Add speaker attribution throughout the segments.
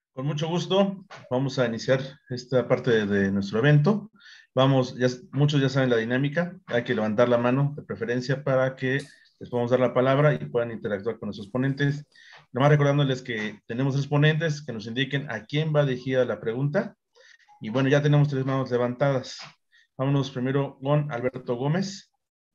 Speaker 1: Con mucho gusto, vamos a iniciar esta parte de nuestro evento. Vamos, muchos ya saben la dinámica, hay que levantar la mano de preferencia para que les podamos dar la palabra y puedan interactuar con nuestros ponentes. Nomás recordándoles que tenemos tres ponentes que nos indiquen a quién va dirigida la pregunta. Y bueno, ya tenemos tres manos levantadas. Vámonos primero con Alberto Gómez.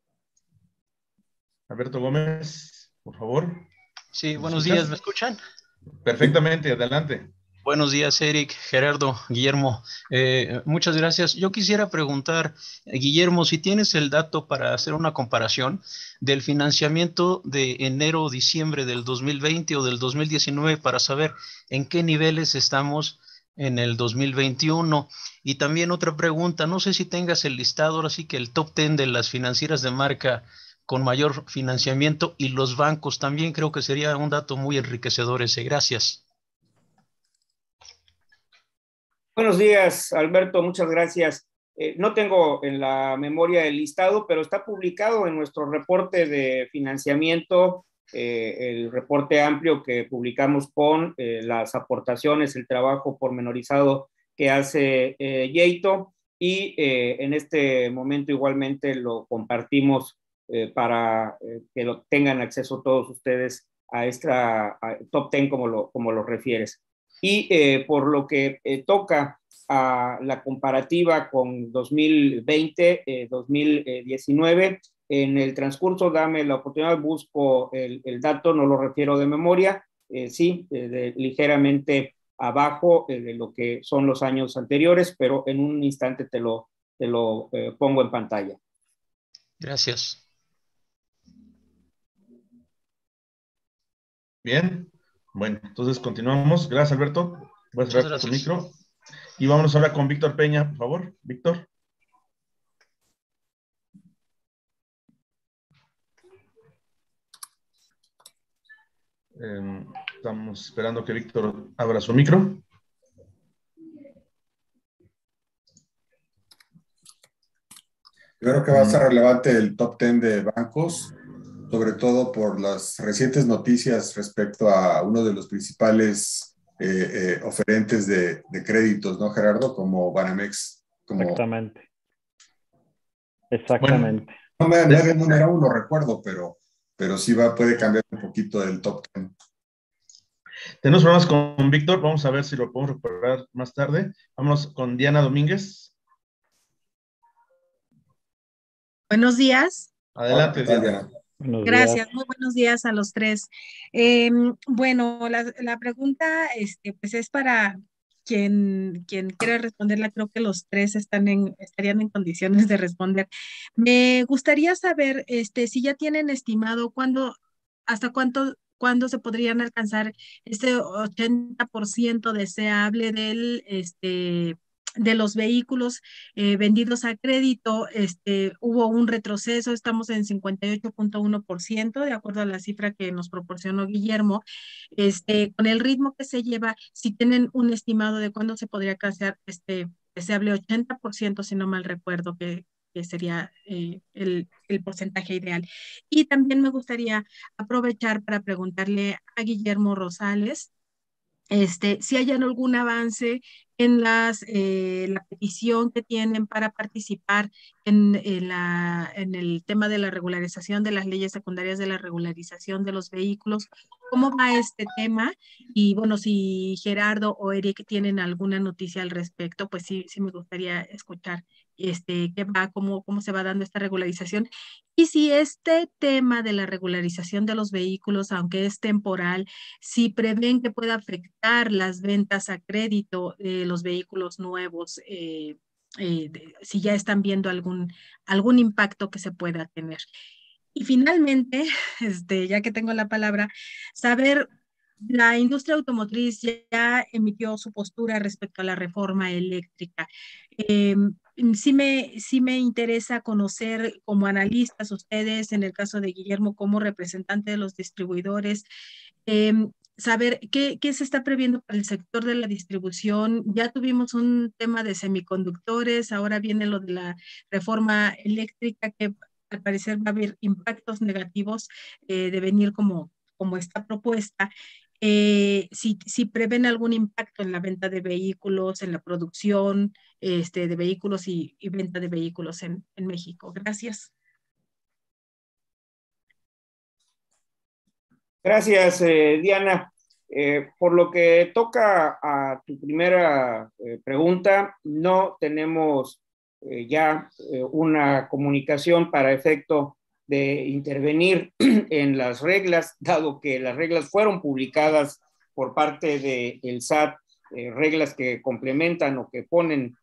Speaker 1: Alberto Gómez, por favor.
Speaker 2: Sí,
Speaker 1: ¿Nos
Speaker 2: buenos días, ¿me
Speaker 1: escuchas?
Speaker 2: escuchan?
Speaker 1: Perfectamente, adelante.
Speaker 2: Buenos días, Eric, Gerardo, Guillermo. Muchas gracias. Yo quisiera preguntar, Guillermo, si tienes el dato para hacer una comparación del financiamiento de enero o diciembre del 2020 o del 2019 para saber en qué niveles estamos en el 2021. Y también otra pregunta, no sé si tengas el listado, ahora sí que el top 10 de las financieras de marca con mayor financiamiento y los bancos también creo que sería un dato muy enriquecedor ese. Gracias.
Speaker 3: Buenos días, Alberto, muchas gracias. No tengo en la memoria el listado, pero está publicado en nuestro reporte de financiamiento, el reporte amplio que publicamos con las aportaciones, el trabajo pormenorizado que hace Yeito, y en este momento igualmente lo compartimos para que lo tengan acceso todos ustedes a esta top 10 como lo refieres. Y por lo que toca a la comparativa con 2020, 2019, en el transcurso, dame la oportunidad, busco el dato, no lo refiero de memoria, sí, ligeramente abajo de lo que son los años anteriores, pero en un instante te lo pongo en pantalla.
Speaker 2: Gracias.
Speaker 1: Bien, bueno, entonces continuamos. Gracias, Alberto. Voy a
Speaker 2: Muchas
Speaker 1: cerrar tu
Speaker 2: gracias.
Speaker 1: micro. Y vámonos ahora con Víctor Peña, por favor. Víctor. Estamos esperando que Víctor abra su micro.
Speaker 4: Yo creo que va a ser relevante el top 10 de bancos, sobre todo por las recientes noticias respecto a uno de los principales oferentes de créditos, ¿no, Gerardo? Como Banamex.
Speaker 5: Exactamente.
Speaker 1: Bueno,
Speaker 5: Exactamente.
Speaker 4: No me haga el número uno, recuerdo, pero sí puede cambiar un poquito el top 10.
Speaker 1: tenemos problemas con Víctor. Vamos a ver si lo podemos recuperar más tarde. Vámonos con Diana Domínguez.
Speaker 6: Buenos días.
Speaker 1: Adelante,
Speaker 4: Hola,
Speaker 1: Diana.
Speaker 5: Buenos días.
Speaker 6: Gracias, muy buenos días a los tres. Bueno, la pregunta pues es para quien quiera responderla. Creo que los tres estarían en condiciones de responder. Me gustaría saber si ya tienen estimado hasta cuándo se podrían alcanzar ese 80% deseable de los vehículos vendidos a crédito. Hubo un retroceso, estamos en 58.1%, de acuerdo a la cifra que nos proporcionó Guillermo. Con el ritmo que se lleva, si tienen un estimado de cuándo se podría alcanzar deseable 80%, si no mal recuerdo, que sería el porcentaje ideal. Y también me gustaría aprovechar para preguntarle a Guillermo Rosales si hayan algún avance en la petición que tienen para participar en el tema de la regularización de las leyes secundarias de la regularización de los vehículos. ¿Cómo va este tema? Y bueno, si Gerardo o Eric tienen alguna noticia al respecto, pues sí me gustaría escuchar qué va, cómo se va dando esta regularización. Y si este tema de la regularización de los vehículos, aunque es temporal, si prevén que pueda afectar las ventas a crédito de los vehículos nuevos, si ya están viendo algún impacto que se pueda tener. Y finalmente, ya que tengo la palabra, saber, la industria automotriz ya emitió su postura respecto a la reforma eléctrica. Eh, sí me interesa conocer como analistas ustedes, en el caso de Guillermo, como representante de los distribuidores, eh, saber qué se está previendo para el sector de la distribución. Ya tuvimos un tema de semiconductores, ahora viene lo de la reforma eléctrica, que al parecer va a haber impactos negativos de venir como esta propuesta. si prevén algún impacto en la venta de vehículos, en la producción de vehículos y venta de vehículos en México. Gracias.
Speaker 3: Gracias, Diana. Por lo que toca a tu primera pregunta, no tenemos ya una comunicación para efecto de intervenir en las reglas, dado que las reglas fueron publicadas por parte del SAT, reglas que complementan o que ponen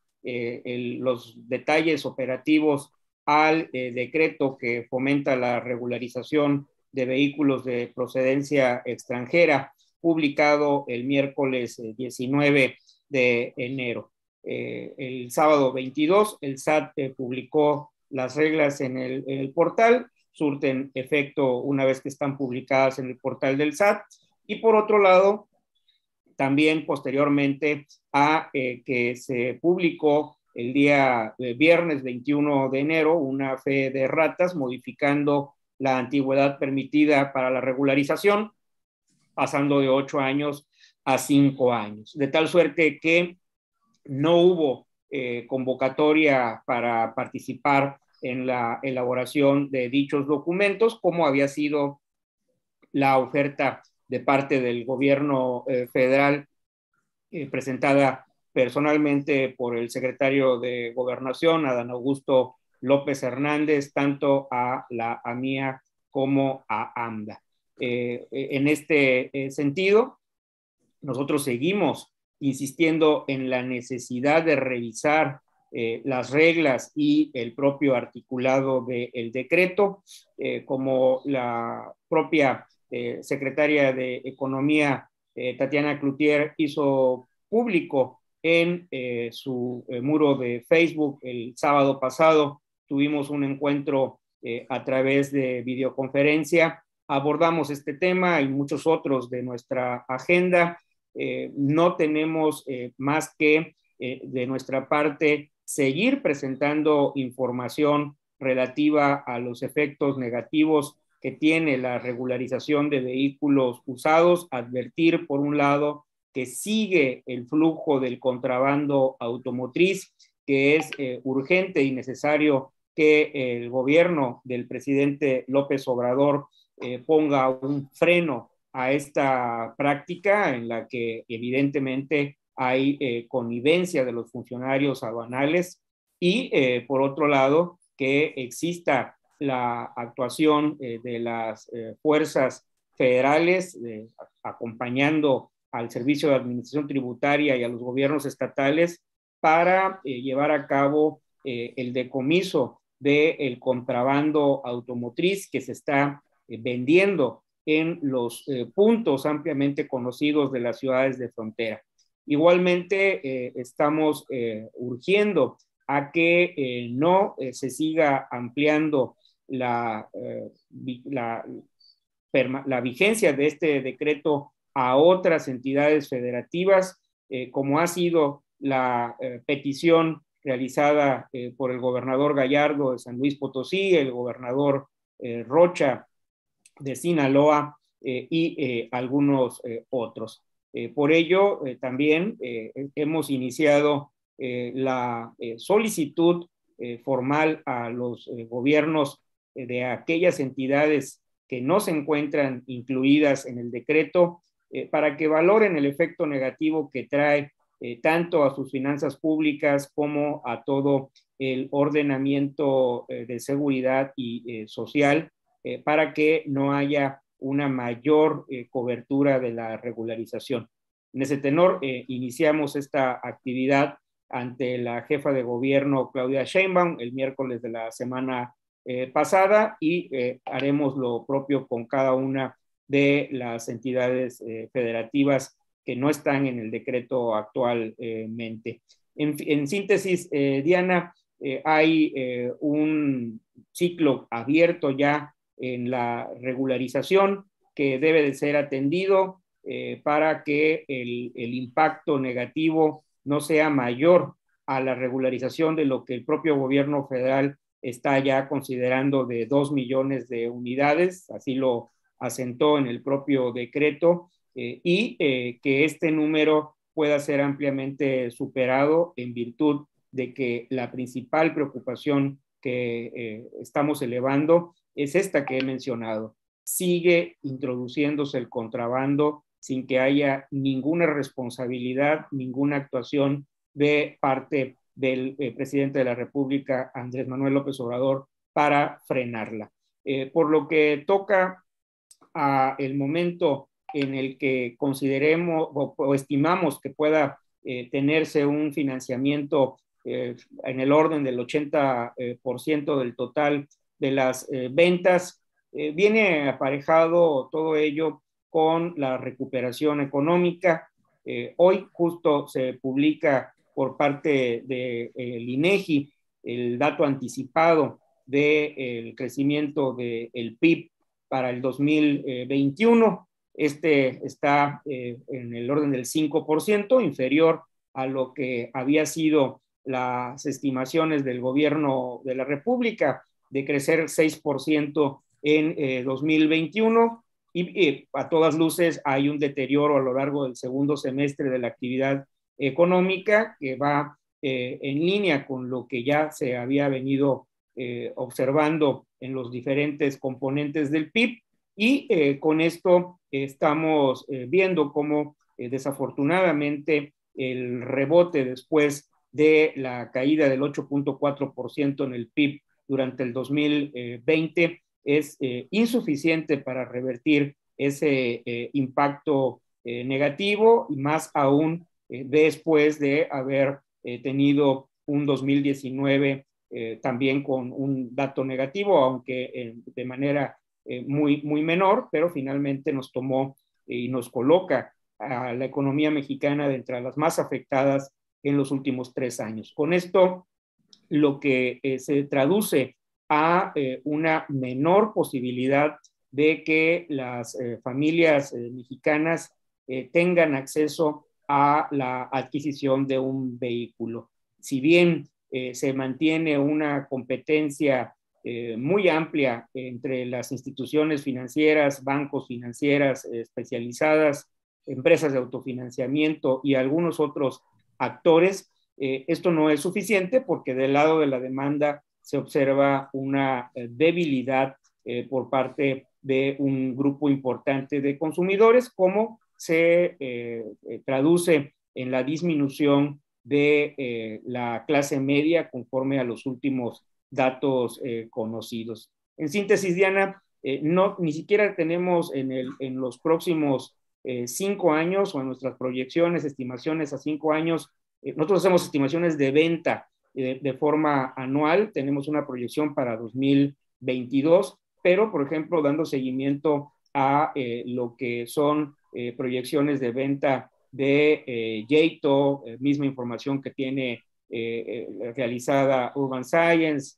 Speaker 3: los detalles operativos al decreto que fomenta la regularización de vehículos de procedencia extranjera, publicado el miércoles 19 de enero. El sábado 22, el SAT publicó las reglas en el portal, surten efecto una vez que están publicadas en el portal del SAT, y por otro lado, también posteriormente a que se publicó el día viernes 21 de enero una fe de ratas modificando la antigüedad permitida para la regularización, pasando de 8 años a 5 años, de tal suerte que no hubo convocatoria para participar en la elaboración de dichos documentos, como había sido la oferta de parte del gobierno federal presentada personalmente por el secretario de Gobernación, Adán Augusto López Hernández, tanto a la AMIA como a AMDA. En este sentido, nosotros seguimos insistiendo en la necesidad de revisar las reglas y el propio articulado del decreto, como la propia secretaria de Economía, Tatiana Cloutier, hizo público en su muro de Facebook el sábado pasado. Tuvimos un encuentro a través de videoconferencia, abordamos este tema y muchos otros de nuestra agenda. No tenemos más que de nuestra parte seguir presentando información relativa a los efectos negativos que tiene la regularización de vehículos usados, advertir por un lado que sigue el flujo del contrabando automotriz, que es urgente y necesario que el gobierno del presidente López Obrador ponga un freno a esta práctica en la que evidentemente hay connivencia de los funcionarios aduanales y por otro lado que exista la actuación de las fuerzas federales acompañando al Servicio de Administración Tributaria y a los gobiernos estatales para llevar a cabo el decomiso del contrabando automotriz que se está vendiendo en los puntos ampliamente conocidos de las ciudades de frontera. Igualmente, estamos urgiendo a que no se siga ampliando la vigencia de este decreto a otras entidades federativas, como ha sido la petición realizada por el gobernador Gallardo de San Luis Potosí, el gobernador Rocha de Sinaloa y algunos otros. Por ello, también hemos iniciado la solicitud formal a los gobiernos de aquellas entidades que no se encuentran incluidas en el decreto para que valoren el efecto negativo que trae tanto a sus finanzas públicas como a todo el ordenamiento de seguridad y social para que no haya una mayor cobertura de la regularización. En ese tenor, iniciamos esta actividad ante la jefa de gobierno Claudia Sheinbaum el miércoles de la semana pasada y haremos lo propio con cada una de las entidades federativas que no están en el decreto actualmente. En síntesis, Diana, hay un ciclo abierto ya en la regularización que debe de ser atendido para que el impacto negativo no sea mayor a la regularización de lo que el propio gobierno federal está ya considerando de 2 millones de unidades, así lo asentó en el propio decreto, que este número pueda ser ampliamente superado en virtud de que la principal preocupación que estamos elevando es esta que he mencionado. Sigue introduciéndose el contrabando sin que haya ninguna responsabilidad, ninguna actuación de parte del presidente de la República, Andrés Manuel López Obrador, para frenarla. Por lo que toca a el momento en el que consideremos o estimamos que pueda tenerse un financiamiento en el orden del 80% del total de las ventas, viene aparejado todo ello con la recuperación económica. Hoy justo se publica por parte del INEGI el dato anticipado del crecimiento del PIB para el 2021. Este está en el orden del 5%, inferior a lo que había sido las estimaciones del gobierno de la República de crecer 6% en 2021. Y a todas luces hay un deterioro a lo largo del segundo semestre de la actividad económica que va en línea con lo que ya se había venido observando en los diferentes componentes del PIB, y con esto estamos viendo cómo desafortunadamente el rebote después de la caída del 8.4% en el PIB durante el 2020 es insuficiente para revertir ese impacto negativo, y más aún después de haber tenido un 2019 también con un dato negativo, aunque de manera muy menor, pero finalmente nos tomó y nos coloca a la economía mexicana de entre las más afectadas en los últimos 3 años. Con esto, lo que se traduce a una menor posibilidad de que las familias mexicanas tengan acceso a la adquisición de un vehículo. Si bien se mantiene una competencia muy amplia entre las instituciones financieras, bancos financieras especializadas, empresas de autofinanciamiento y algunos otros actores, esto no es suficiente porque del lado de la demanda se observa una debilidad por parte de un grupo importante de consumidores, como se traduce en la disminución de la clase media conforme a los últimos datos conocidos. En síntesis, Diana, ni siquiera tenemos en los próximos 5 años o en nuestras proyecciones, estimaciones a 5 años, nosotros hacemos estimaciones de venta de forma anual, tenemos una proyección para 2022, pero, por ejemplo, dando seguimiento a lo que son proyecciones de venta de Yeito, misma información que tiene realizada Urban Science,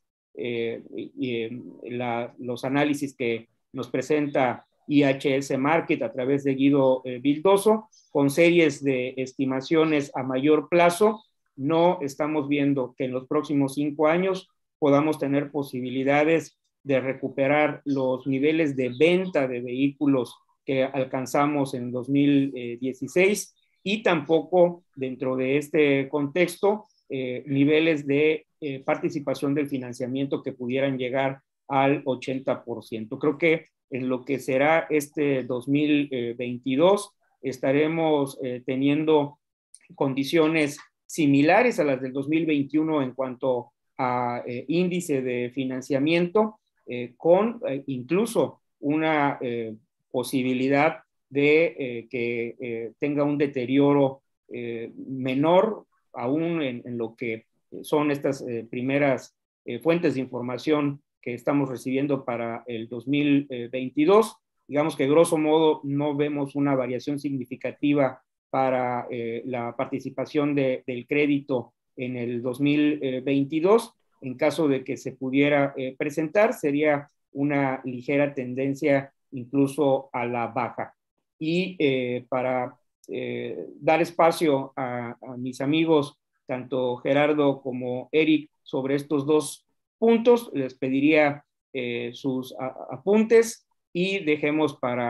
Speaker 3: los análisis que nos presenta IHS Markit a través de Guido Vildoso, con series de estimaciones a mayor plazo, no estamos viendo que en los próximos 5 años podamos tener posibilidades de recuperar los niveles de venta de vehículos que alcanzamos en 2016, y tampoco dentro de este contexto niveles de participación del financiamiento que pudieran llegar al 80%. Creo que en lo que será este 2022 estaremos teniendo condiciones similares a las del 2021 en cuanto a índice de financiamiento, con incluso una posibilidad de que tenga un deterioro menor aún en lo que son estas primeras fuentes de información que estamos recibiendo para el 2022. Digamos que grosso modo no vemos una variación significativa para la participación del crédito en el 2022. En caso de que se pudiera presentar, sería una ligera tendencia incluso a la baja. Y para dar espacio a mis amigos, tanto Gerardo como Eric, sobre estos 2 puntos, les pediría sus apuntes y dejemos para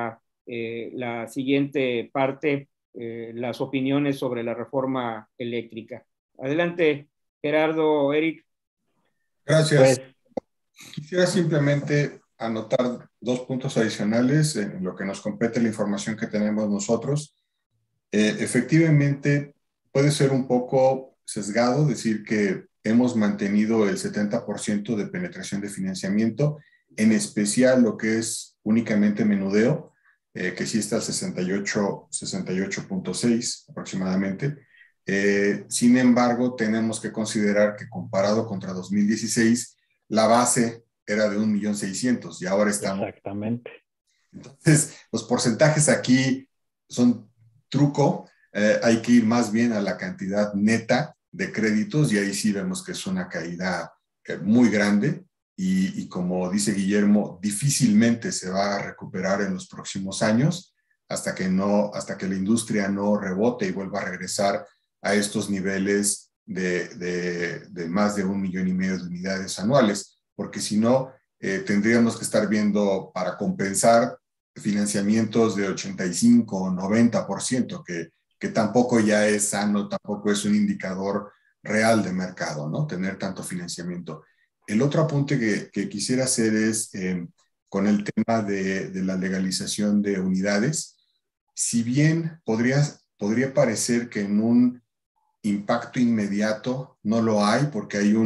Speaker 3: la siguiente parte, las opiniones sobre la reforma eléctrica. Adelante, Gerardo, Eric.
Speaker 4: Gracias. Quisiera simplemente anotar 2 puntos adicionales en lo que nos compete la información que tenemos nosotros. Efectivamente, puede ser un poco sesgado decir que hemos mantenido el 70% de penetración de financiamiento, en especial lo que es únicamente menudeo, que sí está al 68.6 aproximadamente. Sin embargo, tenemos que considerar que comparado contra 2016, la base era de 1.600.000 y ahora estamos...
Speaker 5: Exactamente.
Speaker 4: Entonces, los porcentajes aquí son truco. Hay que ir más bien a la cantidad neta de créditos y ahí sí vemos que es una caída muy grande y como dice Guillermo, difícilmente se va a recuperar en los próximos años hasta que la industria no rebote y vuelva a regresar a estos niveles de más de 1,5 millones de unidades anuales, porque si no, tendríamos que estar viendo para compensar financiamientos de 85 o 90%, que tampoco ya es sano, tampoco es un indicador real de mercado, ¿no? Tener tanto financiamiento. El otro apunte que quisiera hacer es con el tema de la legalización de unidades. Si bien podría parecer que en un impacto inmediato no lo hay, porque hay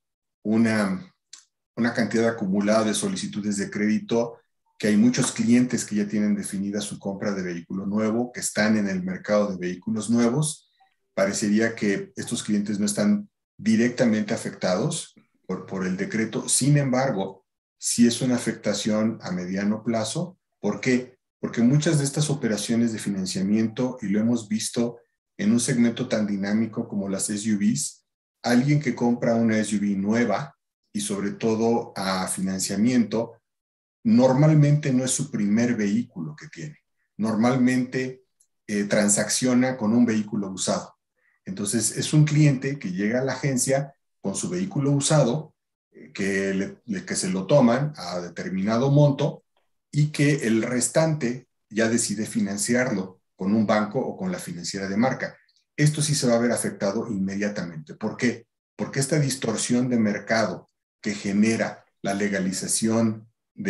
Speaker 4: una cantidad acumulada de solicitudes de crédito, que hay muchos clientes que ya tienen definida su compra de vehículo nuevo, que están en el mercado de vehículos nuevos. Parecería que estos clientes no están directamente afectados por el decreto. Sin embargo, sí es una afectación a mediano plazo. ¿Por qué? Porque muchas de estas operaciones de financiamiento, y lo hemos visto en un segmento tan dinámico como las SUVs, alguien que compra una SUV nueva y sobre todo a financiamiento, normalmente no es su primer vehículo que tiene. Normalmente transacciona con un vehículo usado. Entonces, es un cliente que llega a la agencia con su vehículo usado, que se lo toman a determinado monto y que el restante ya decide financiarlo con un banco o con la financiera de marca. Esto sí se va a ver afectado inmediatamente. ¿Por qué? Porque esta distorsión de mercado que genera la legalización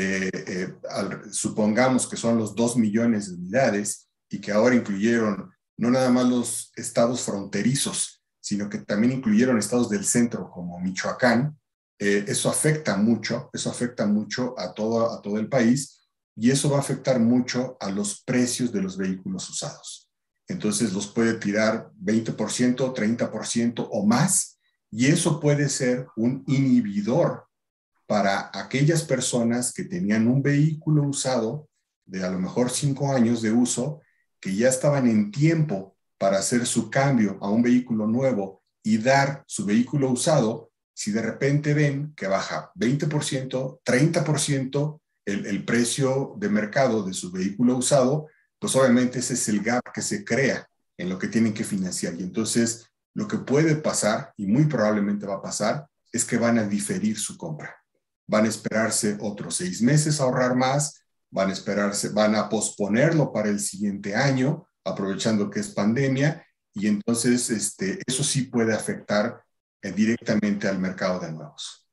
Speaker 4: supongamos que son los 2 millones de unidades y que ahora incluyeron no nada más los estados fronterizos, sino que también incluyeron estados del centro como Michoacán. Eso afecta mucho a todo el país y eso va a afectar mucho a los precios de los vehículos usados. Entonces los puede tirar 20%, 30% o más y eso puede ser un inhibidor para aquellas personas que tenían un vehículo usado de a lo mejor 5 años de uso, que ya estaban en tiempo para hacer su cambio a un vehículo nuevo y dar su vehículo usado. Si de repente ven que baja 20%, 30% el precio de mercado de su vehículo usado, pues obviamente ese es el gap que se crea en lo que tienen que financiar. Y entonces lo que puede pasar, y muy probablemente va a pasar, es que van a diferir su compra. Van a esperarse otros 6 meses a ahorrar más, van a posponerlo para el siguiente año, aprovechando que es pandemia, y entonces eso sí puede afectar directamente al mercado de nuevos.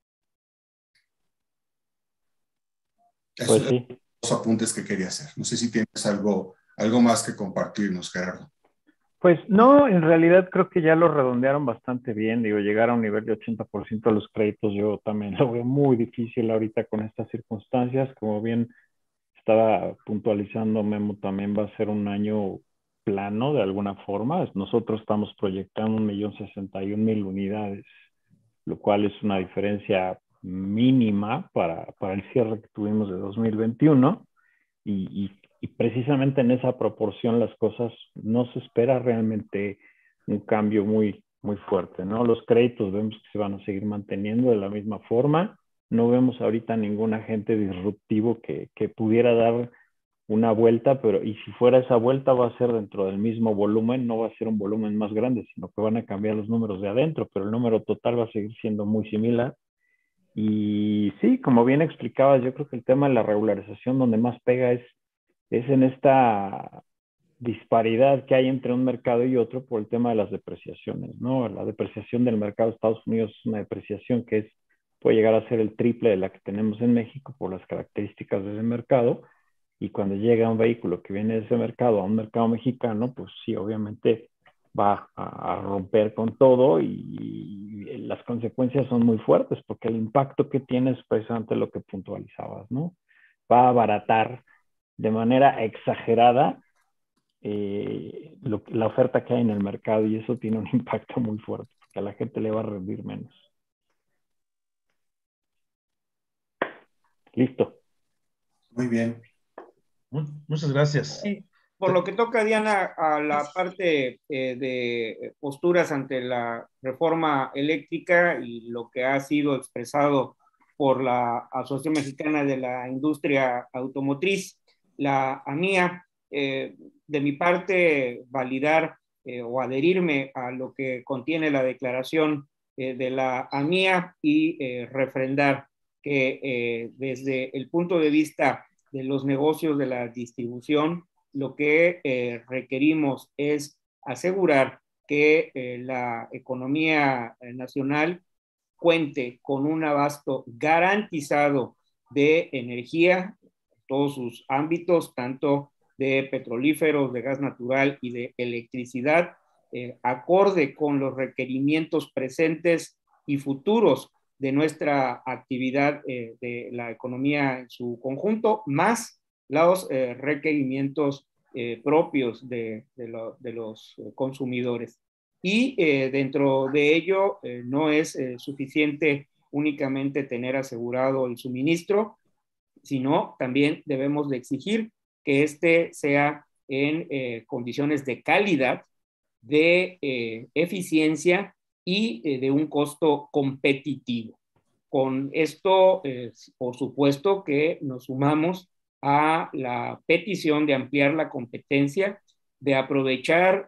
Speaker 4: Esos son los apuntes que quería hacer. No sé si tienes algo más que compartirnos, Gerardo.
Speaker 5: Pues no, en realidad creo que ya lo redondearon bastante bien. Digo, llegar a un nivel de 80% de los créditos, yo también lo veo muy difícil ahorita con estas circunstancias. Como bien estaba puntualizando Memo, también va a ser un año plano de alguna forma. Nosotros estamos proyectando 1,061,000 unidades, lo cual es una diferencia mínima para el cierre que tuvimos de 2021 y precisamente en esa proporción las cosas no se espera realmente un cambio muy, muy fuerte, ¿no? Los créditos vemos que se van a seguir manteniendo de la misma forma. No vemos ahorita ningún agente disruptivo que pudiera dar una vuelta, pero y si fuera esa vuelta va a ser dentro del mismo volumen, no va a ser un volumen más grande, sino que van a cambiar los números de adentro, pero el número total va a seguir siendo muy similar. Y sí, como bien explicabas, yo creo que el tema de la regularización donde más pega es es en esta disparidad que hay entre un mercado y otro por el tema de las depreciaciones, ¿no? La depreciación del mercado de Estados Unidos es una depreciación que puede llegar a ser el triple de la que tenemos en México por las características de ese mercado, y cuando llega un vehículo que viene de ese mercado a un mercado mexicano, pues sí, obviamente va a romper con todo, y las consecuencias son muy fuertes porque el impacto que tiene es precisamente lo que puntualizabas, ¿no? Va a abaratar de manera exagerada la oferta que hay en el mercado, y eso tiene un impacto muy fuerte porque a la gente le va a rendir menos. Listo.
Speaker 4: Muy bien.
Speaker 1: Muchas gracias.
Speaker 3: Por lo que toca, Diana, a la parte de posturas ante la reforma eléctrica y lo que ha sido expresado por la Asociación Mexicana de la Industria Automotriz, la AMIA, de mi parte, validar o adherirme a lo que contiene la declaración de la AMIA y refrendar que desde el punto de vista de los negocios de la distribución, lo que requerimos es asegurar que la economía nacional cuente con un abasto garantizado de energía en todos sus ámbitos, tanto de petrolíferos, de gas natural y de electricidad, acorde con los requerimientos presentes y futuros de nuestra actividad de la economía en su conjunto, más los requerimientos propios de los consumidores. Y dentro de ello no es suficiente únicamente tener asegurado el suministro, sino también debemos de exigir que éste sea en condiciones de calidad, de eficiencia y de un costo competitivo. Con esto, por supuesto que nos sumamos a la petición de ampliar la competencia, de aprovechar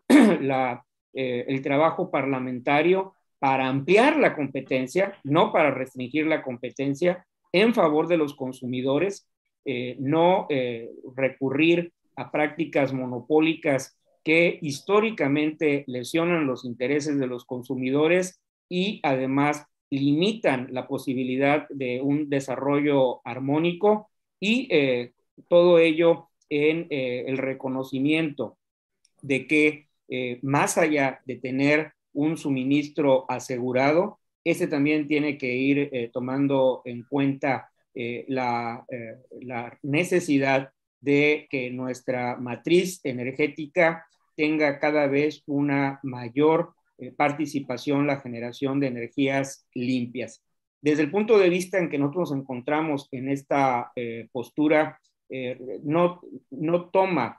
Speaker 3: el trabajo parlamentario para ampliar la competencia, no para restringir la competencia en favor de los consumidores, no recurrir a prácticas monopólicas que históricamente lesionan los intereses de los consumidores y además limitan la posibilidad de un desarrollo armónico, y todo ello en el reconocimiento de que más allá de tener un suministro asegurado, ese también tiene que ir tomando en cuenta la necesidad de que nuestra matriz energética tenga cada vez una mayor participación en la generación de energías limpias. Desde el punto de vista en que nosotros nos encontramos en esta postura, no toma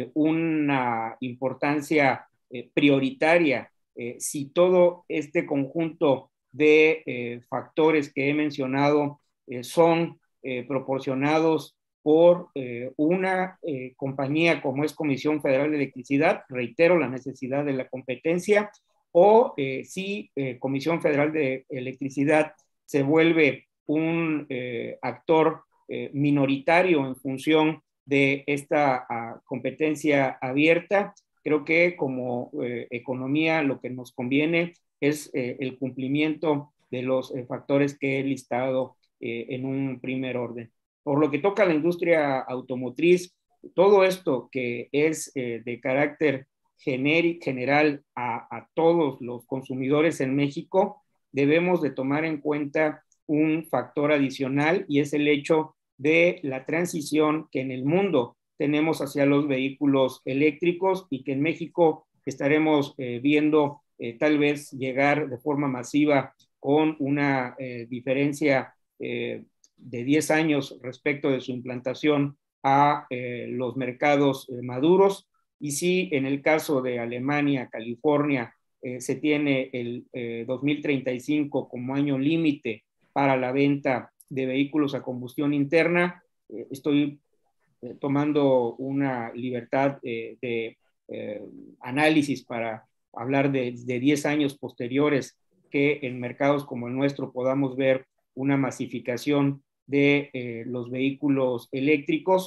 Speaker 3: una importancia prioritaria si todo este conjunto de factores que he mencionado son proporcionados por una compañía como es Comisión Federal de Electricidad, reitero la necesidad de la competencia, o si Comisión Federal de Electricidad se vuelve un actor minoritario en función de esta competencia abierta. Creo que como economía lo que nos conviene es el cumplimiento de los factores que he listado en un primer orden. Por lo que toca a la industria automotriz, todo esto que es de carácter general a todos los consumidores en México, debemos de tomar en cuenta un factor adicional, y es el hecho de la transición que en el mundo tenemos hacia los vehículos eléctricos, y que en México estaremos viendo tal vez llegar de forma masiva con una diferencia de 10 años respecto de su implantación a los mercados maduros. Y si en el caso de Alemania, California, se tiene el 2035 como año límite para la venta de vehículos a combustión interna, estoy tomando una libertad de análisis para hablar de 10 años posteriores, que en mercados como el nuestro podamos ver una masificación de los vehículos eléctricos.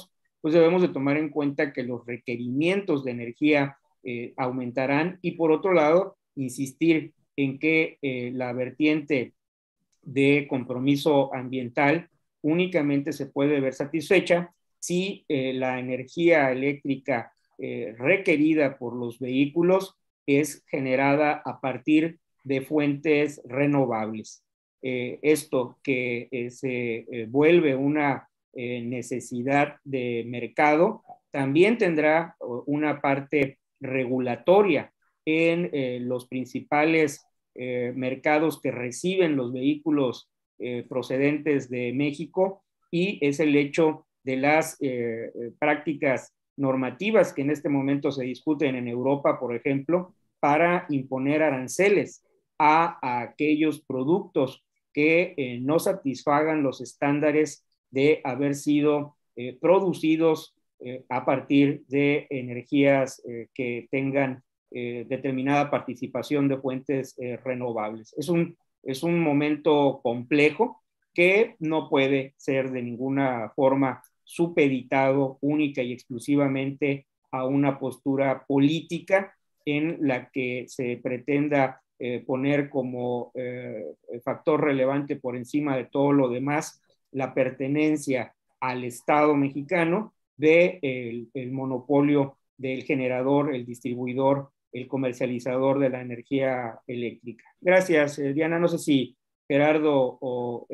Speaker 3: pues debemos de tomar en cuenta que los requerimientos de energía aumentarán, y por otro lado, insistir en que la vertiente de compromiso ambiental únicamente se puede ver satisfecha si la energía eléctrica requerida por los vehículos es generada a partir de fuentes renovables. Esto que se vuelve una necesidad de mercado también tendrá una parte regulatoria en los principales mercados que reciben los vehículos procedentes de México, y es el hecho de las prácticas normativas que en este momento se discuten en Europa, por ejemplo, para imponer aranceles a aquellos productos que no satisfagan los estándares de haber sido producidos a partir de energías que tengan determinada participación de fuentes renovables. Es un momento complejo que no puede ser de ninguna forma supeditado única y exclusivamente a una postura política en la que se pretenda poner como factor relevante por encima de todo lo demás la pertenencia al Estado mexicano del monopolio del generador, el distribuidor, el comercializador de la energía eléctrica. Gracias, Diana. No sé si Gerardo o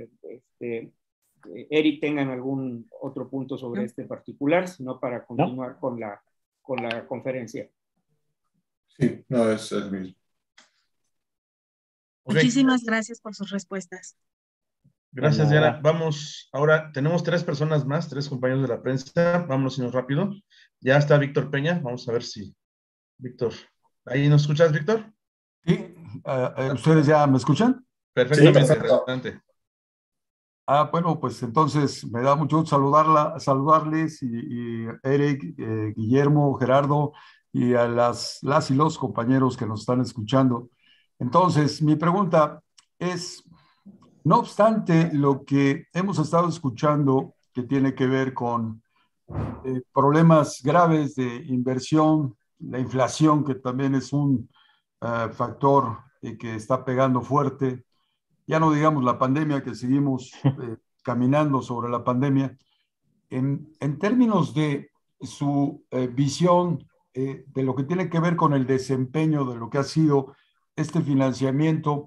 Speaker 3: Eric tengan algún otro punto sobre este particular, sino para continuar con la conferencia.
Speaker 4: Sí, no, es el mismo.
Speaker 6: Okay. Muchísimas gracias por sus respuestas.
Speaker 1: Gracias, Diana. Vamos, ahora tenemos 3 personas más, 3 compañeros de la prensa. Vámonos rápido. Ya está Víctor Peña. Vamos a ver si... Víctor, ¿ahí nos escuchas, Víctor?
Speaker 7: Sí, ¿ustedes ya me escuchan?
Speaker 1: Perfectamente, sí, adelante.
Speaker 7: Bueno, pues entonces me da mucho gusto saludarles y Eric, Guillermo, Gerardo y a las y los compañeros que nos están escuchando. Entonces, mi pregunta es, no obstante lo que hemos estado escuchando que tiene que ver con problemas graves de inversión, la inflación, que también es un factor que está pegando fuerte, ya no digamos la pandemia, que seguimos caminando sobre la pandemia, en términos de su visión de lo que tiene que ver con el desempeño de lo que ha sido este financiamiento,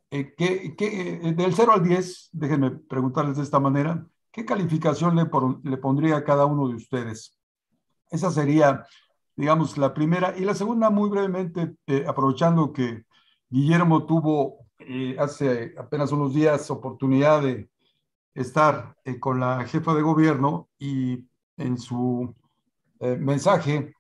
Speaker 7: del 0 al 10, déjenme preguntarles de esta manera, ¿qué calificación le pondría a cada uno de ustedes? Esa sería, digamos, la primera. Y la segunda, muy brevemente, aprovechando que Guillermo tuvo hace apenas unos días oportunidad de estar con la jefa de gobierno, y en su mensaje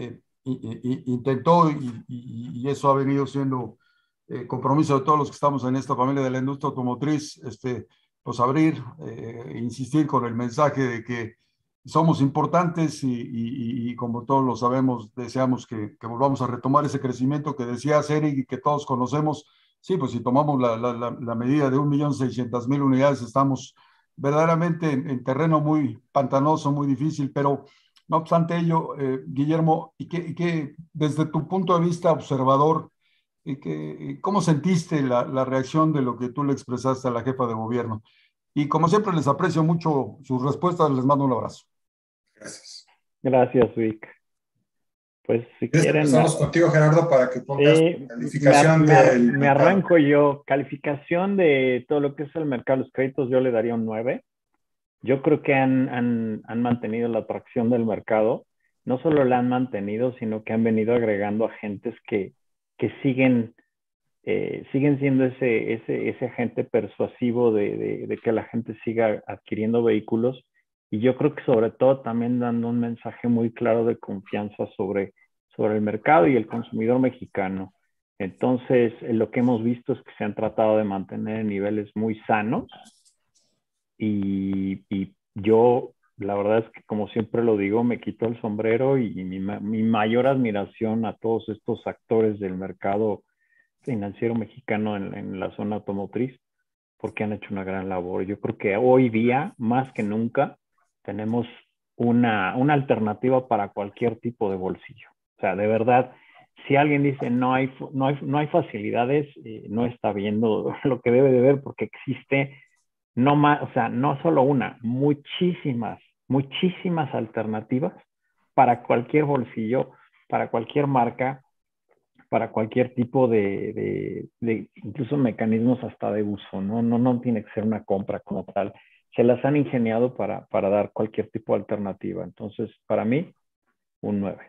Speaker 7: intentó, y eso ha venido siendo compromiso de todos los que estamos en esta familia de la industria automotriz, pues abrir, insistir con el mensaje de que somos importantes y como todos lo sabemos, deseamos que volvamos a retomar ese crecimiento que decía Eric y que todos conocemos. Sí, pues si tomamos la medida de 1.600.000 unidades, estamos verdaderamente en terreno muy pantanoso, muy difícil, pero no obstante ello, Guillermo, y que desde tu punto de vista observador, ¿cómo sentiste la reacción de lo que tú le expresaste a la jefa de gobierno? Y como siempre les aprecio mucho sus respuestas, les mando un abrazo.
Speaker 4: Gracias.
Speaker 5: Gracias, Vic. Pues si quieren...
Speaker 4: Empezamos contigo, Gerardo, para que pongas calificación del...
Speaker 5: Me arranco yo. Calificación de todo lo que es el mercado de los créditos, yo le daría un 9. Yo creo que han mantenido la atracción del mercado. No solo la han mantenido, sino que han venido agregando agentes que siguen siendo ese agente persuasivo de que la gente siga adquiriendo vehículos, y yo creo que sobre todo también dando un mensaje muy claro de confianza sobre el mercado y el consumidor mexicano. Entonces, lo que hemos visto es que se han tratado de mantener en niveles muy sanos, y yo, la verdad es que, como siempre lo digo, me quito el sombrero y mi mayor admiración a todos estos actores del mercado financiero mexicano en la zona automotriz, porque han hecho una gran labor. Yo creo que hoy día, más que nunca, tenemos una alternativa para cualquier tipo de bolsillo. O sea, de verdad, si alguien dice no hay facilidades, no está viendo lo que debe de ver, porque existe no más, o sea, no solo una, muchísimas alternativas para cualquier bolsillo, para cualquier marca, para cualquier tipo de incluso mecanismos hasta de uso, ¿no? No tiene que ser una compra como tal. Se las han ingeniado para dar cualquier tipo de alternativa. Entonces, para mí, un 9.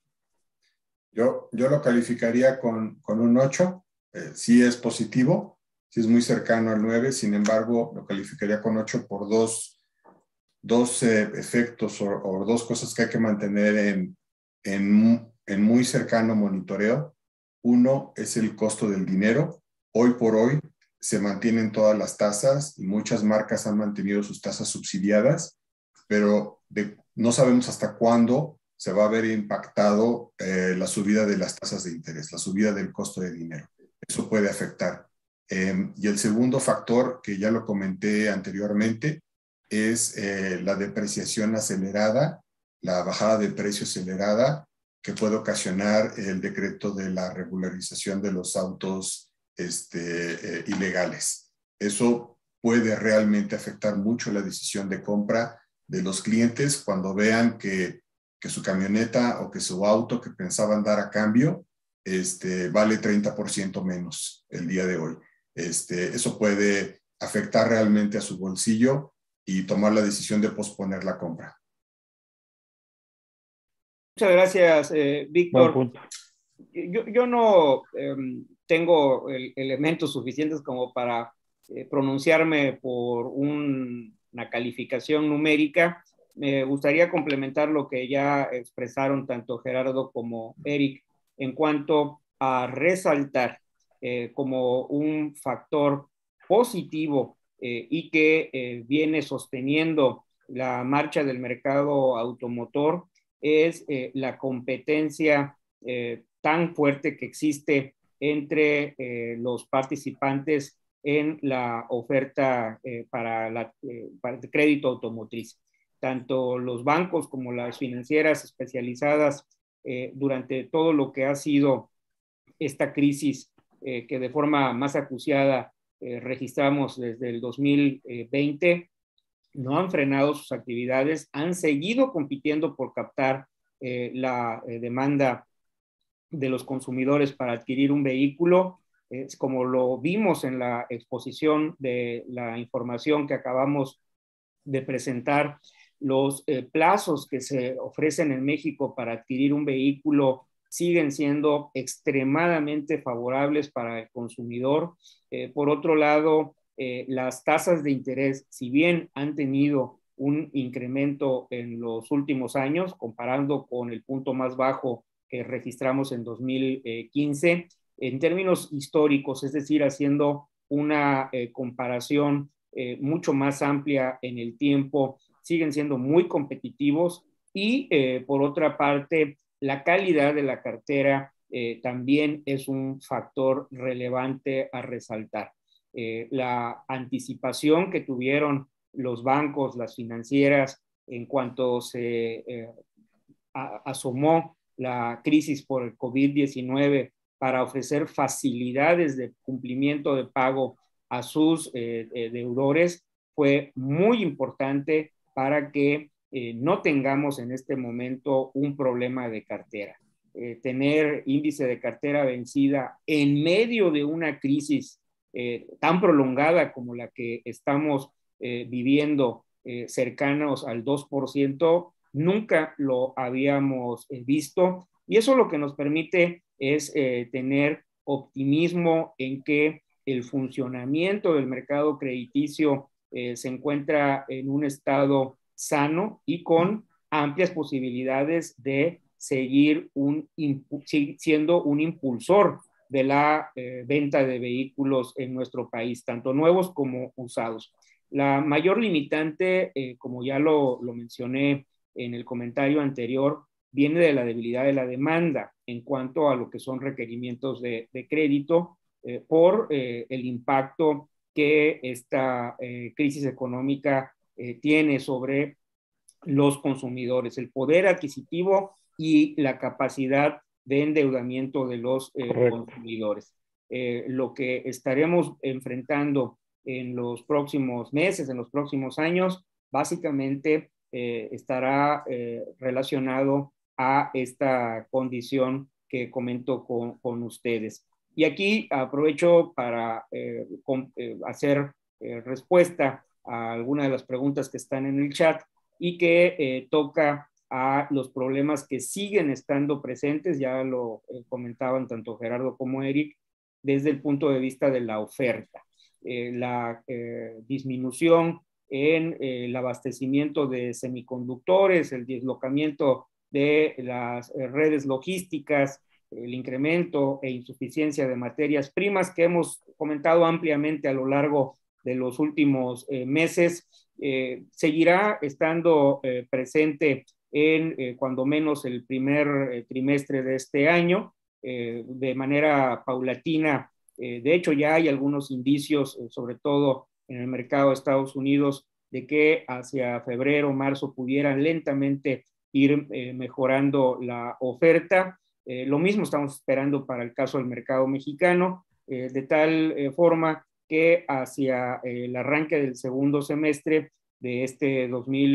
Speaker 4: Yo lo calificaría con un 8. Sí es positivo, sí es muy cercano al 9. Sin embargo, lo calificaría con 8 por dos efectos o dos cosas que hay que mantener en muy cercano monitoreo. Uno es el costo del dinero. Hoy por hoy se mantienen todas las tasas y muchas marcas han mantenido sus tasas subsidiadas, pero no sabemos hasta cuándo se va a ver impactado la subida de las tasas de interés, la subida del costo de dinero. Eso puede afectar. Y el segundo factor, que ya lo comenté anteriormente, es la depreciación acelerada, la bajada de precio acelerada que puede ocasionar el decreto de la regularización de los autos ilegales. Eso puede realmente afectar mucho la decisión de compra de los clientes cuando vean que su camioneta o que su auto que pensaban dar a cambio vale 30% menos el día de hoy. Eso puede afectar realmente a su bolsillo y tomar la decisión de posponer la compra.
Speaker 3: Muchas gracias, Víctor.
Speaker 5: Buen punto.
Speaker 3: Yo no tengo elementos suficientes como para pronunciarme por una calificación numérica. Me gustaría complementar lo que ya expresaron tanto Gerardo como Eric en cuanto a resaltar como un factor positivo y que viene sosteniendo la marcha del mercado automotor es la competencia tan fuerte que existe entre los participantes en la oferta para el crédito automotriz. Tanto los bancos como las financieras especializadas durante todo lo que ha sido esta crisis que de forma más acuciada registramos desde el 2020, no han frenado sus actividades, han seguido compitiendo por captar la demanda de los consumidores para adquirir un vehículo. Como lo vimos en la exposición de la información que acabamos de presentar, los plazos que se ofrecen en México para adquirir un vehículo siguen siendo extremadamente favorables para el consumidor. Por otro lado, las tasas de interés, si bien han tenido un incremento en los últimos años, comparando con el punto más bajo que registramos en 2015, en términos históricos, es decir, haciendo una comparación mucho más amplia en el tiempo, siguen siendo muy competitivos y por otra parte, la calidad de la cartera también es un factor relevante a resaltar. La anticipación que tuvieron los bancos, las financieras, en cuanto se asomó la crisis por el COVID-19 para ofrecer facilidades de cumplimiento de pago a sus deudores, fue muy importante para que no tengamos en este momento un problema de cartera. Tener índice de cartera vencida en medio de una crisis tan prolongada como la que estamos viviendo, cercanos al 2%, nunca lo habíamos visto, y eso lo que nos permite es tener optimismo en que el funcionamiento del mercado crediticio se encuentra en un estado sano y con amplias posibilidades de seguir siendo un impulsor de la venta de vehículos en nuestro país, tanto nuevos como usados. La mayor limitante, como ya lo mencioné en el comentario anterior, viene de la debilidad de la demanda en cuanto a lo que son requerimientos de crédito por el impacto que esta crisis económica tiene sobre los consumidores, el poder adquisitivo y la capacidad de endeudamiento de los consumidores. Lo que estaremos enfrentando en los próximos meses, en los próximos años, básicamente estará relacionado a esta condición que comento con ustedes. Y aquí aprovecho para hacer respuesta a algunas de las preguntas que están en el chat y que toca a los problemas que siguen estando presentes, ya lo comentaban tanto Gerardo como Eric, desde el punto de vista de la oferta. La disminución en el abastecimiento de semiconductores, el deslocamiento de las redes logísticas, el incremento e insuficiencia de materias primas que hemos comentado ampliamente a lo largo de los últimos meses, seguirá estando presente en cuando menos el primer trimestre de este año, de manera paulatina. De hecho, ya hay algunos indicios, sobre todo en el mercado de Estados Unidos, de que hacia febrero, marzo pudieran lentamente ir mejorando la oferta. Lo mismo estamos esperando para el caso del mercado mexicano, de tal forma que hacia el arranque del segundo semestre de este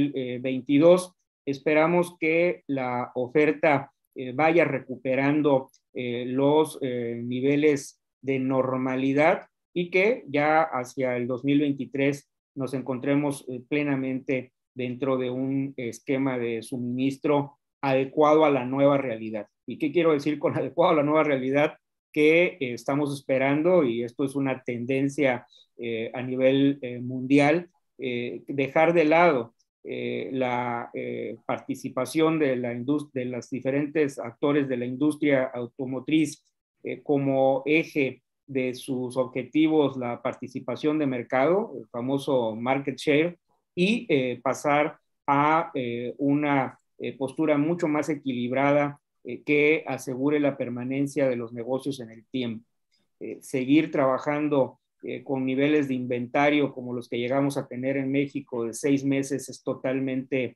Speaker 3: 2022, esperamos que la oferta vaya recuperando los niveles de normalidad y que ya hacia el 2023 nos encontremos plenamente dentro de un esquema de suministro adecuado a la nueva realidad. ¿Y qué quiero decir con adecuado a la nueva realidad? Que estamos esperando, y esto es una tendencia a nivel mundial, dejar de lado la participación de los diferentes actores de la industria automotriz como eje de sus objetivos, la participación de mercado, el famoso market share, y pasar a una postura mucho más equilibrada que asegure la permanencia de los negocios en el tiempo. Seguir trabajando con niveles de inventario como los que llegamos a tener en México de 6 meses es totalmente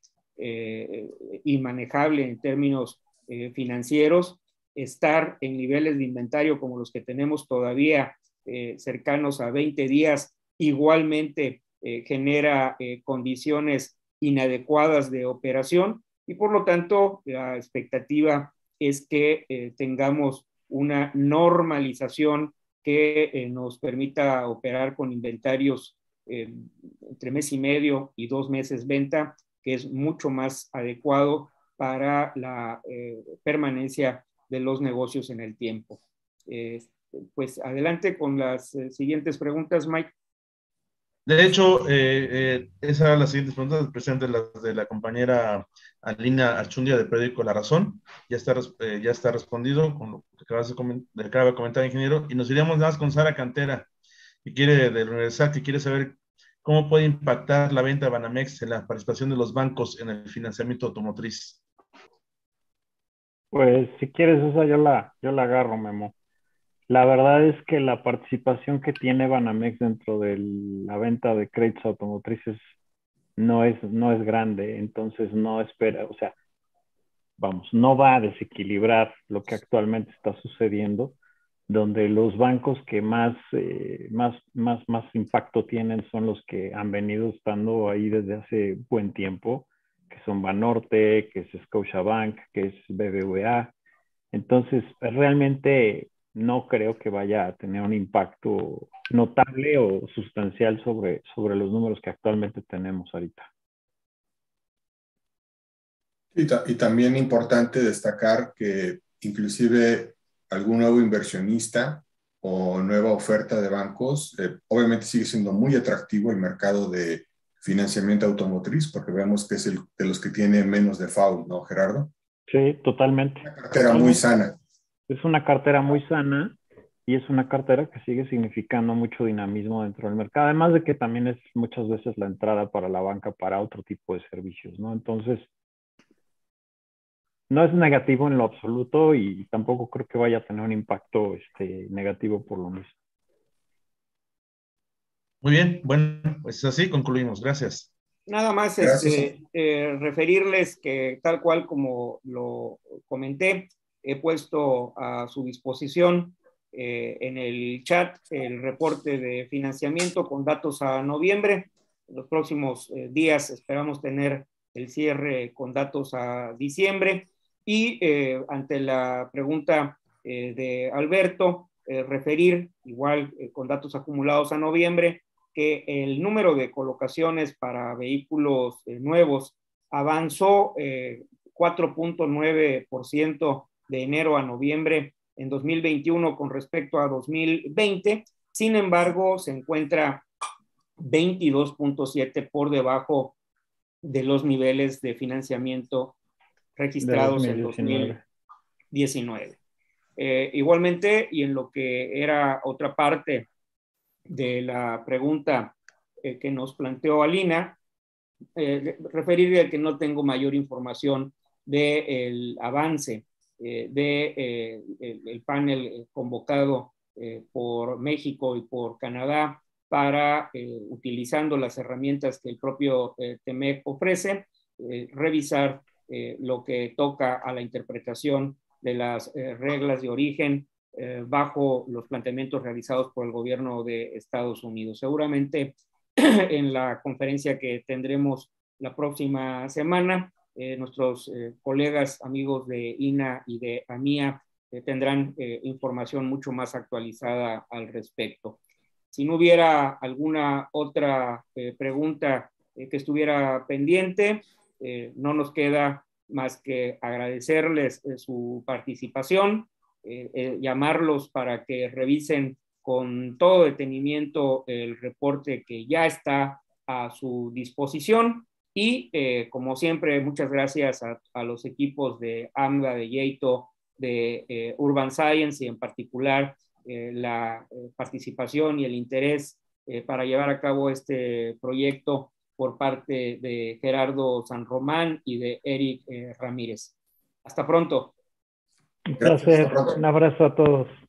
Speaker 3: inmanejable en términos financieros. Estar en niveles de inventario como los que tenemos todavía cercanos a 20 días igualmente genera condiciones inadecuadas de operación y por lo tanto la expectativa es que tengamos una normalización que nos permita operar con inventarios entre mes y medio y 2 meses venta, que es mucho más adecuado para la permanencia de los negocios en el tiempo. Pues adelante con las siguientes preguntas, Mike.
Speaker 1: De hecho, esas eran las siguientes preguntas, presentes las de la compañera Alina Archundia del periódico La Razón. Ya está respondido con lo que acaba de comentar el ingeniero. Y nos iríamos nada más con Sara Cantera, que quiere, de la universidad, que quiere saber cómo puede impactar la venta de Banamex en la participación de los bancos en el financiamiento automotriz.
Speaker 5: Pues si quieres esa yo la agarro, Memo. La verdad es que la participación que tiene Banamex dentro de la venta de créditos automotrices no es grande, entonces no espera, o sea, vamos, no va a desequilibrar lo que actualmente está sucediendo, donde los bancos que más impacto tienen son los que han venido estando ahí desde hace buen tiempo, que son Banorte, que es Scotiabank, que es BBVA. Entonces, realmente no creo que vaya a tener un impacto notable o sustancial sobre los números que actualmente tenemos ahorita.
Speaker 4: Y también importante destacar que inclusive algún nuevo inversionista o nueva oferta de bancos, obviamente sigue siendo muy atractivo el mercado de financiamiento automotriz, porque vemos que es de los que tiene menos default, ¿no, Gerardo?
Speaker 5: Sí, totalmente.
Speaker 4: Una cartera muy sana.
Speaker 5: Es una cartera muy sana y es una cartera que sigue significando mucho dinamismo dentro del mercado, además de que también es muchas veces la entrada para la banca para otro tipo de servicios, ¿no? Entonces, no es negativo en lo absoluto y tampoco creo que vaya a tener un impacto negativo por lo mismo.
Speaker 1: Muy bien, bueno, pues así concluimos. Gracias.
Speaker 3: Nada más referirles que tal cual como lo comenté, he puesto a su disposición en el chat el reporte de financiamiento con datos a noviembre. En los próximos días esperamos tener el cierre con datos a diciembre. Y ante la pregunta de Alberto, referir igual con datos acumulados a noviembre, que el número de colocaciones para vehículos nuevos avanzó 4.9% de enero a noviembre en 2021 con respecto a 2020. Sin embargo, se encuentra 22.7 por debajo de los niveles de financiamiento registrados en 2019. Igualmente, y en lo que era otra parte de la pregunta que nos planteó Alina, referirle que no tengo mayor información del avance del panel convocado por México y por Canadá para, utilizando las herramientas que el propio TEMEC ofrece, revisar lo que toca a la interpretación de las reglas de origen bajo los planteamientos realizados por el gobierno de Estados Unidos. Seguramente en la conferencia que tendremos la próxima semana, nuestros colegas, amigos de INA y de AMIA tendrán información mucho más actualizada al respecto. Si no hubiera alguna otra pregunta que estuviera pendiente, no nos queda más que agradecerles su participación, llamarlos para que revisen con todo detenimiento el reporte que ya está a su disposición y como siempre muchas gracias a los equipos de AMDA, de Yeito, de Urban Science y en particular la participación y el interés para llevar a cabo este proyecto por parte de Gerardo San Román y de Eric Ramírez. Hasta pronto.
Speaker 5: Un placer. Un abrazo a todos.